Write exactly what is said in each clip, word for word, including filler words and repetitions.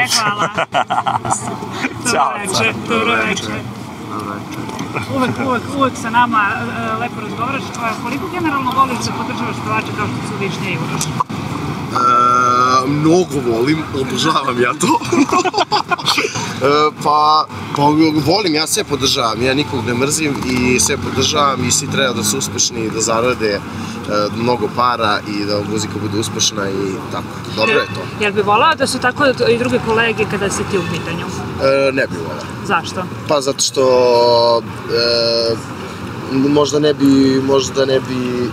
hvala. Ćao. Dobro večer, dobro večer. Uvek, uvek, uvek sa nama lepo razgovaraš. Koliko generalno voliš da podržavaš pevače kao što su Višnja i Uroš? Mnogo volim, obožavam ja to. Pa, volim, ja sve podržavam, ja nikog ne mrzim i sve podržavam i svi treba da su uspešni i da zarade mnogo para i da muzika bude uspešna i tako. Dobro je to. Jel bi volao da su tako i druge kolege kada si ti u pitanju? Ne bi volao. Zašto? Pa zato što možda ne bi, možda ne bi,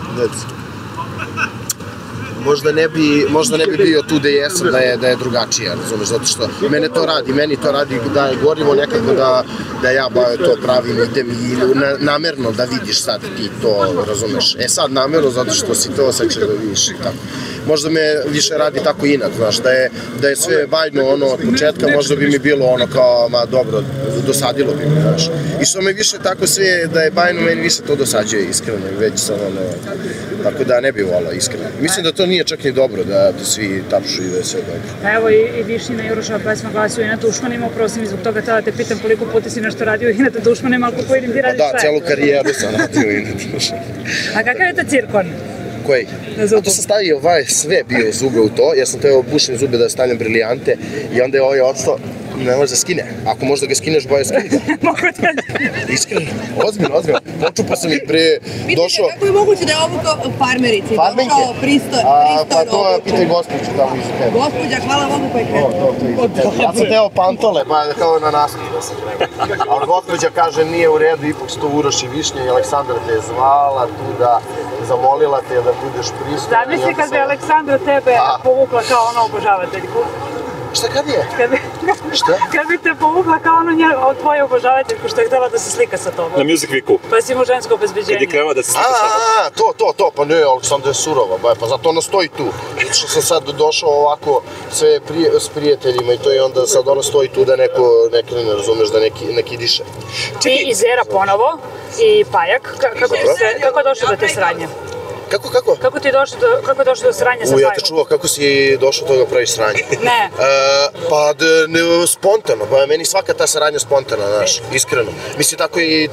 možda ne bi, možda ne bi bio tu da jesam, da je, da je drugačije, razumeš, zato što mene to radi, meni to radi da je gorivo nekako da, da ja ba to pravim, idem i na, namerno da vidiš sad ti to, razumeš. E sad namerno zato što si to osjećaš da vidiš i tako. Možda me više radi tako inak, znaš, da je, da je sve bajno ono od početka, možda bi mi bilo ono kao, ma dobro, dosadilo bi mi, znaš. I što me više tako sve, da je bajno, meni više to dosađuje, iskreno, već sam ono, tako da ne bi volao, iskreno. Mislim da to nije čak ni dobro, da, da svi tapšu i da je sve dobro. Evo i, i Višnjina i Urošova pesma glasi o Inata Dušmanima, upravo sam i zbog toga tada te pitam koliko puta si nešto radio o Inata Dušmanima, ali kako vidim ti radiš sve. Da, celu karijeru sam radio o Inata Dušmanima. A kakav je to cirkon? Koji? A to sam stavio ovaj sve bio zube u to, ja sam teo bušim zube da stavljam briljante i onda je ovaj odstao, ne može da skine. Ako možda ga skineš, boje skine. Mogu da... Iskreno, ozbiljno, ozbiljno. Počupo sam ih pre došao... Kako je moguće da je ovo kao farmerici? Farmenke? Došao pristojno obučen. Pa to je pitaj gospođu tamo iza tebe. Gospođa, hvala Bogu pa je krenuo. To, to iza tebe. Ja sam teo pantole, pa kao na nastup da sam krenuo. Ali gospođa kaže nije u redu, ipak su to Uroš i Višnja i Aleksandra te je zvala tu da zamolila te da budeš pristojna. Zamisli kad bi Aleksandra tebe povukla kao ono obožavateljku. Šta kad je? Šta? Kad bi te povukla kao ono tvoju obožavateljku što je htjela da se slika sa tobom. Na Music Weeku. Pa si mu žensko obezbeđenje. Kad je krenula da se slika sa tobom. A, to, to, to, pa ne, Aleksandra je surova, pa zato ona stoji tu. Zato što sam sad došao ovako sve s prijateljima i to je onda sad ona stoji tu da neko, neko ne razumeš, da neki diše. Ti i Zera ponovo, i Pajak, kako je došlo do te sradnje? Kako, kako? Kako ti je došlo do, kako je došlo do sranja sa Pajkom? U, ja te čuo, kako si došao do toga pravi sranje? Ne. Pa, spontano, pa meni svaka ta saradnja spontana, znaš, iskreno. Mislim, tako i...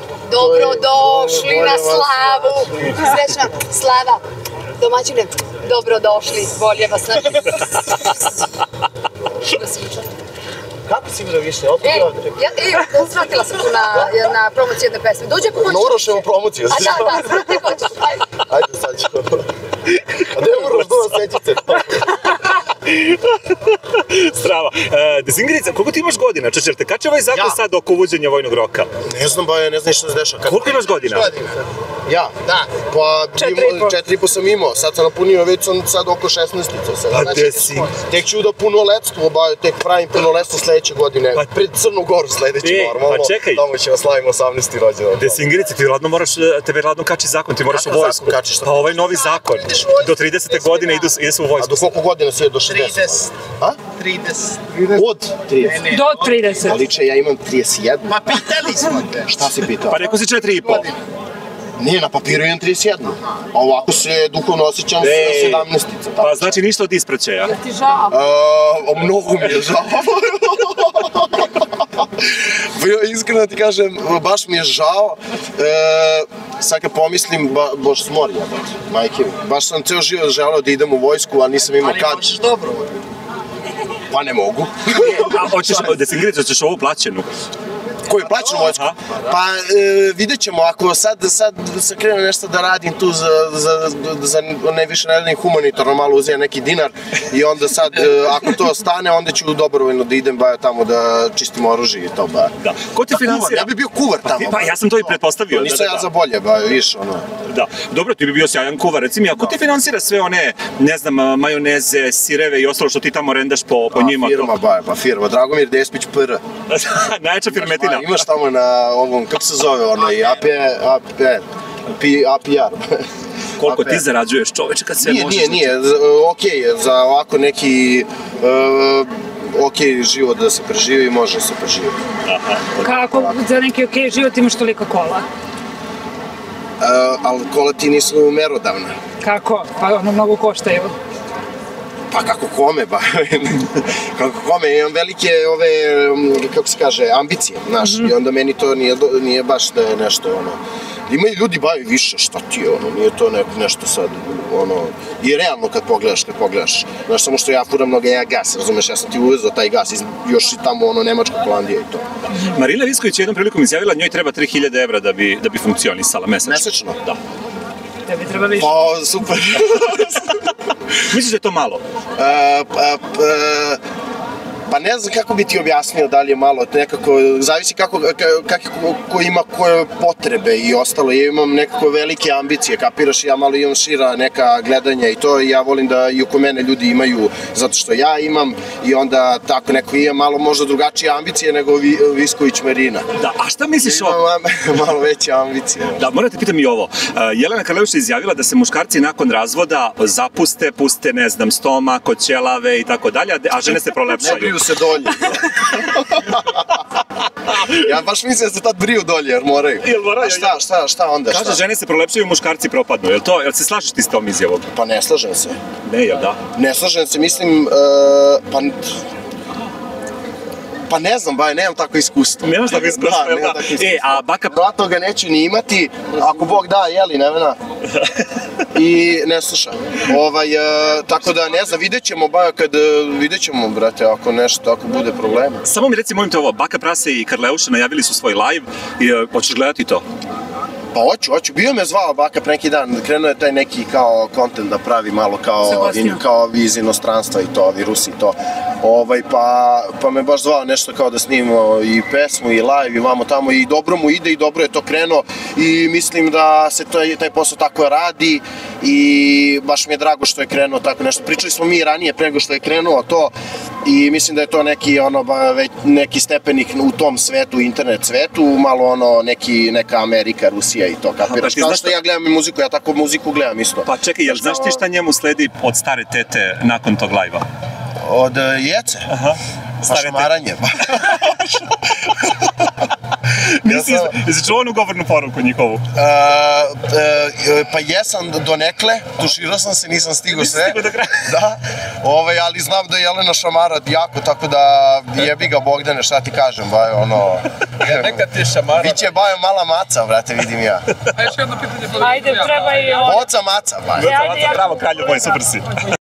Dobrodošli na slavu! Srećna slava! Domaćine, dobrodošli, bolje vas na... Kako si bila više? Otkud je ovdje? Ja, shvatila sam tu na promociju jedne pesme. Dođe ako hoćeš. Na Uroševu promociju. A da, da, znate hoćeš. Ajde sad ćemo. A da je Uroš do nas svećice? Strava. Desingrica, koliko ti imaš godina? Čečer, te kad će ovaj zakon sad oko uvođenja vojnog roka? Ne znam, ba, ne znam što se dešava. Koliko imaš godina? Ja? Da. Pa četiri i po sam imao, sad sam napunio, već sam sad oko šesnaestica. Pa gde si? Tek ću da punoletstvo, tek pravim punoletstvo sledeće godine, pred Crnu Goru sledeće normalno. Pa čekaj. Tamo ćemo slavimo osamnaesti rođendan. Desingrica, ti vjerojatno moraš, te vjerojatno kači zakon, ti moraš u vojsku. Pa ovaj novi zakon, do tridesete godine ide se u vojsku. A do koliko godina si je do šezdeset? A? trideset. Od trideset? Do trideset. Liče, ja imam trideset jedan. Ma pitali smo te. Šta si pitao? Pa rekao si četiri i po. Nije, na papiru imam trideset jedan. A ovako se duhovno osjećam sa sedamnaestica. Pa znači ništa od ispraćaja? Jer ti žao? Mnogo mi je žao. Iskreno ti kažem, baš mi je žao. Sad kad pomislim, bož smor je, majke mi. Baš sam ceo život želeo da idem u vojsku, a nisam imao kad. Ali možeš dobro. Pa ne mogu. A hoćeš, Desingrica, hoćeš ovu plaćenu? Koji je plaćen vojsku? Pa vidjet ćemo, ako sad sam krenuo nešto da radim tu za najviše nedeljnih humanitarno, malo uzimam neki dinar i onda sad, ako to stane, onda ću dobrovoljno da idem tamo da čistim oružje i to. Da. Ko ti finansira? Ja bi bio kuvar tamo. Pa ja sam to i pretpostavio. Nisam ja za bolje, viš, ono. Da. Dobro, ti bi bio sjajan kuvar, reci mi, a ko ti finansira sve one, ne znam, majoneze, sireve i ostalo što ti tamo rendaš po njima? Firma, ba, pa firma, Dragomir Despić P R. Najjača firmetina. Imaš tamo na ovom, kako se zove ono, i A P R, A P R. Koliko ti zarađuješ, čoveče, kad sve možeš? Nije, nije, okej je, za ovako neki, okej život da se preživi, može se preživi. Kako za neki okej život imaš toliko kola? Ali kola ti nisu merodavna. Kako? Pa ono mnogo koštaju. Pa kako kome, ba. Kako kome, imam velike ove, kako se kaže, ambicije, znaš, i onda meni to nije, nije baš da je nešto, ono, imaju ljudi baju više, šta ti je, ono, nije to ne, nešto sad, ono, i realno kad pogledaš, kad pogledaš, znaš, samo što ja furam mnogo ja gas, razumeš, ja sam ti uvezao taj gas, iz, još i tamo, ono, Nemačka, Holandija i to. Marina Visković je jednom prilikom izjavila, njoj treba tri hiljade evra da bi, da bi funkcionisala mesečno. Mesečno? Da. Tebi treba više. Pa, super. Misliš da je to malo? Uh, pa, pa, pa ne znam kako bi ti objasnio da li je malo, nekako, zavisi kako, kako ko ima koje potrebe i ostalo, ja imam nekako velike ambicije, kapiraš, ja malo imam šira neka gledanja i to, i ja volim da i oko mene ljudi imaju, zato što ja imam, i onda tako neko ima malo možda drugačije ambicije nego Vi, Visković Marina. Da, a šta misliš o... Imam malo veće ambicije. Da, morate pitam i ovo. Uh, Jelena Karleuša je izjavila da se muškarci nakon razvoda zapuste, puste, ne znam, stomak, ćelave i tako dalje, a žene se prolepšaju. Ne briju se dolje. Ja baš mislim da se tad briju dolje, jer moraju. Jel moraju? A šta, šta, šta onda? Kaže, šta? žene se prolepšaju, muškarci propadnu. Jel to, jel se slažeš ti s tom izjavom? Pa ne slažem se. Ne, jel da? Ne slažem se, mislim, uh, pa... Pa ne znam, ba, nemam tako iskustvo. Nemaš tako iskustvo, da, jel da? E, a baka... Vratno ga neću ni imati, ako Bog da, jeli, nevena. I ne sluša. Ovaj, uh, tako da, ne znam, vidjet ćemo, ba, kad, uh, vidjet ćemo, brate, ako nešto, ako bude problema. Samo mi reci, molim te ovo, Baka Prase i Karleuša najavili su svoj live i uh, hoćeš gledati to? Pa hoću, hoću. Bio me zvao Baka pre neki dan, krenuo je taj neki kao kontent da pravi malo kao, in, kao iz inostranstva i to, ovi Rusi i to. Ovaj, pa, pa me baš zvao nešto kao da snimimo i pesmu i live i vamo tamo, i dobro mu ide i dobro je to krenuo, i mislim da se taj, taj posao tako radi, i baš mi je drago što je krenuo tako nešto. Pričali smo mi ranije pre nego što je krenuo to, i mislim da je to neki, ono, ba, već, neki stepenik u tom svetu, internet svetu, malo ono neki, neka Amerika, Rusija i to, kapiraš? Kao što ja gledam i muziku, ja tako muziku gledam isto. Pa čekaj, jel znaš ti šta njemu sledi od stare tete nakon tog live-a? Od uh, Jece? Aha. Pa šamaranje. Nisi, jesi čuo onu govornu poruku njihovu? Uh, uh, pa jesam donekle, tuširao sam se, nisam stigao sve. Nisam stigao do kraja. Da, ovaj, ali znam da je Jelena šamara jako, tako da jebi ga Bogdane, šta ti kažem, bajo, ono... Neka ti je šamara. Biće bajo mala maca, brate, vidim ja. A još jedno pitanje. Ajde, treba i... Boca maca, bajo. Boca maca, bravo, kralju moj, super si.